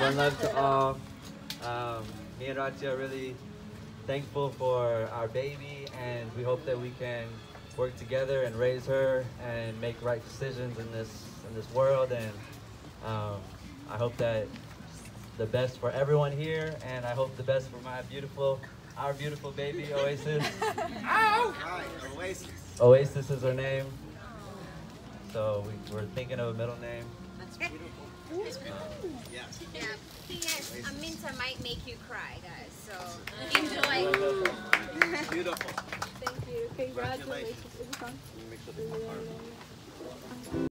One love to all. Me and Ratie are really thankful for our baby, and we hope that we can work together and raise her and make right decisions in this world. And I hope that the best for everyone here, and I hope the best for our beautiful baby, Oasis. Right, Oasis. Oasis is her name. So we're thinking of a middle name. That's beautiful. Yes. Yeah. P.S. Aminta might make you cry, guys. So enjoy. Beautiful. Thank you. Congratulations. Congratulations. It's fun. Let me make sure this is part of it.